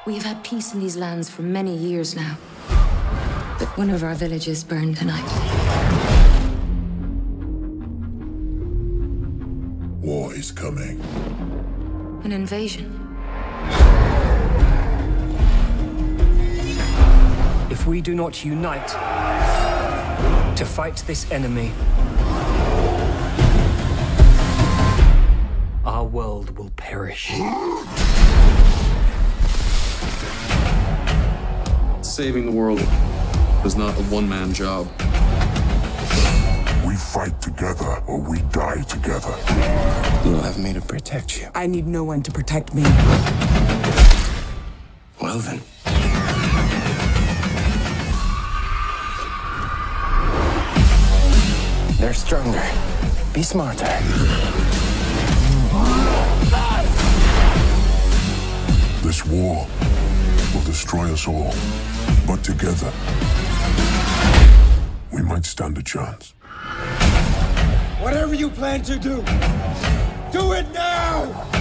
We have had peace in these lands for many years now. But one of our villages burned tonight. War is coming. An invasion. If we do not unite to fight this enemy, our world will perish. Saving the world is not a one-man job. We fight together or we die together. You have me to protect you. I need no one to protect me. Well then. They're stronger. Be smarter. This war will destroy us all. But together, we might stand a chance. Whatever you plan to do, do it now!